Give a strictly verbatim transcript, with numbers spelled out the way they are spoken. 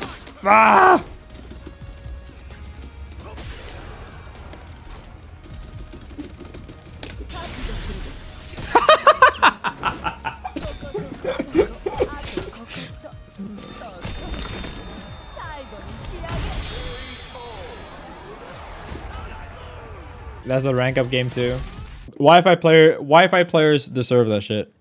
Ah! That's a rank up game too. Wi-Fi player, Wi-Fi players deserve that shit.